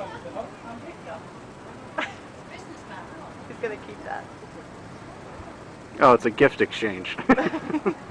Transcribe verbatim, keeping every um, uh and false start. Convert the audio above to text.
He's gonna keep that. Oh, it's a gift exchange.